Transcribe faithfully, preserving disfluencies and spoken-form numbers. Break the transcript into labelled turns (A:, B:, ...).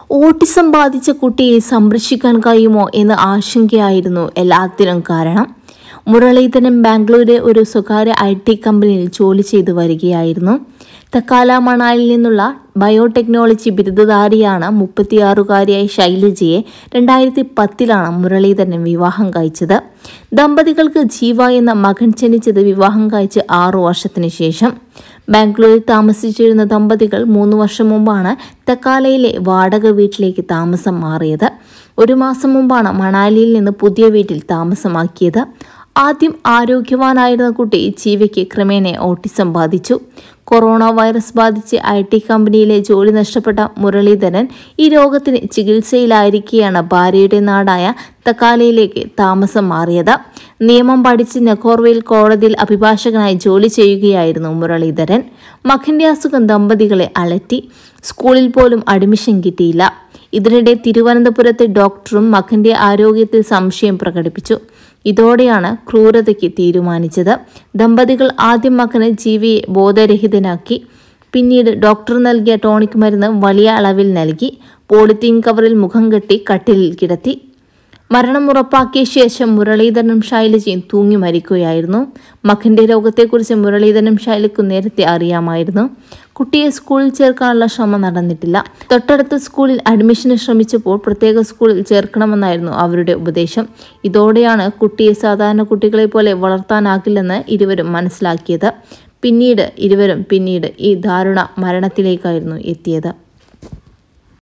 A: Autism ബാധിച്ച കുട്ടിയെ സംരക്ഷിക്കാൻ കഴിയുമോ എന്ന ആശങ്കയായിരുന്നു എല്ലാത്തിനും കാരണം. മുരളീധരൻ ബാംഗ്ലൂരിലെ ഒരു സ്വകാര്യ ഐ ടി കമ്പനിയിൽ ജോലി ചെയ്തു വരികയായിരുന്നു. തക്കാല മണാലിൽ നിന്നുള്ള ബയോടെക്നോളജി ബിരുദധാരിയാണ് മുപ്പത്തിയാറുകാരിയായ ശൈലജയെ രണ്ടായിരത്തി പത്തിലാണ് മുരളീധരൻ വിവാഹം കഴിച്ചത്. ദമ്പതികൾക്ക് ജീവ എന്ന മകൻ ജനിച്ചത് വിവാഹം കഴിച്ച് ആറു വർഷത്തിന് ശേഷം. ബാംഗ്ലൂരിൽ താമസിച്ചിരുന്ന ദമ്പതികൾ മൂന്ന് വർഷം മുമ്പാണ് തക്കാലയിലെ വാടക വീട്ടിലേക്ക് താമസം മാറിയത്. ഒരു മാസം മുമ്പാണ് മണാലിയിൽ നിന്ന് പുതിയ വീട്ടിൽ താമസമാക്കിയത്. ആദ്യം ആരോഗ്യവാനായിരുന്ന കുട്ടി ജീവയ്ക്ക് ക്രമേണ ഓട്ടിസം ബാധിച്ചു. കൊറോണ വൈറസ് ബാധിച്ച് ഐ ടി കമ്പനിയിലെ ജോലി നഷ്ടപ്പെട്ട മുരളീധരൻ ഈ രോഗത്തിന് ചികിത്സയിലായിരിക്കെയാണ് ഭാര്യയുടെ നാടായ തക്കാലയിലേക്ക് താമസം മാറിയത്. നിയമം പഠിച്ച് നെഗോർവയിൽ കോടതിയിൽ അഭിഭാഷകനായി ജോലി ചെയ്യുകയായിരുന്നു മുരളീധരൻ. മകന്റെ അസുഖം ദമ്പതികളെ അലട്ടി. സ്കൂളിൽ പോലും അഡ്മിഷൻ കിട്ടിയില്ല. ഇതിനിടെ തിരുവനന്തപുരത്തെ ഡോക്ടറും മകന്റെ ആരോഗ്യത്തിൽ സംശയം പ്രകടിപ്പിച്ചു. ഇതോടെയാണ് ക്രൂരതയ്ക്ക് തീരുമാനിച്ചത്. ദമ്പതികൾ ആദ്യം മകന് ജീവയെ ബോധരഹിതനാക്കി. പിന്നീട് ഡോക്ടർ നൽകിയ ടോണിക് മരുന്ന് വലിയ അളവിൽ നൽകി. പോളിത്തീൻ കവറിൽ മുഖം കെട്ടി കട്ടിലിൽ കിടത്തി. മരണം ഉറപ്പാക്കിയ ശേഷം മുരളീധരനും ശൈലജയും തൂങ്ങി മരിക്കുകയായിരുന്നു. മകന്റെ രോഗത്തെക്കുറിച്ച് മുരളീധരനും ശൈലജയ്ക്കും നേരത്തെ അറിയാമായിരുന്നു. കുട്ടിയെ സ്കൂളിൽ ചേർക്കാനുള്ള ശ്രമം നടന്നിട്ടില്ല. തൊട്ടടുത്ത സ്കൂളിൽ അഡ്മിഷന് ശ്രമിച്ചപ്പോൾ പ്രത്യേക സ്കൂളിൽ ചേർക്കണമെന്നായിരുന്നു അവരുടെ ഉപദേശം. ഇതോടെയാണ് കുട്ടിയെ സാധാരണ കുട്ടികളെ പോലെ വളർത്താനാകില്ലെന്ന് ഇരുവരും മനസ്സിലാക്കിയത്. പിന്നീട് ഇരുവരും പിന്നീട് ഈ ദാരുണ മരണത്തിലേക്കായിരുന്നു എത്തിയത്.